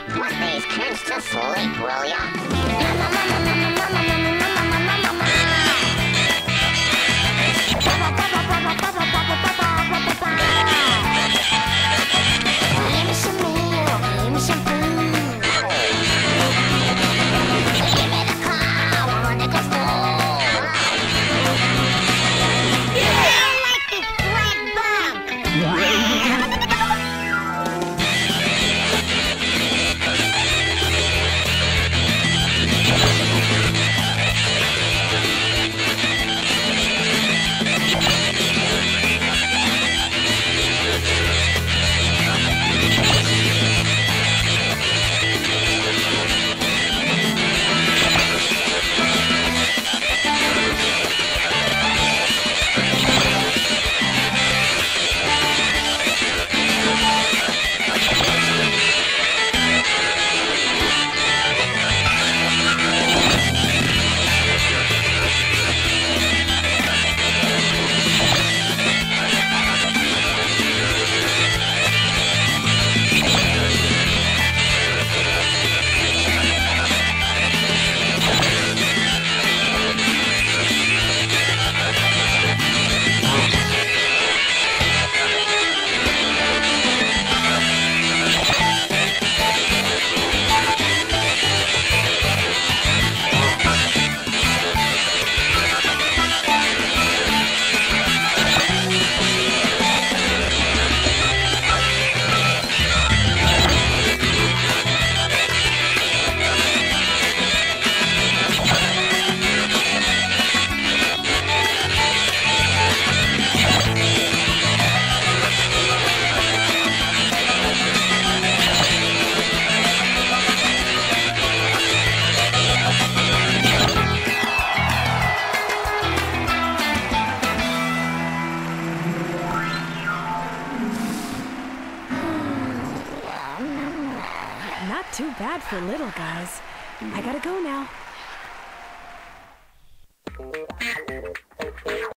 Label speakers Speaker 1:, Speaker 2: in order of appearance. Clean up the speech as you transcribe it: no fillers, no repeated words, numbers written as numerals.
Speaker 1: Put these kids to sleep, will ya? Give me some milk, give me some food. Give me the car, I want to go full. Yeah, I like this red bug.
Speaker 2: Not too bad for little guys. I gotta go now.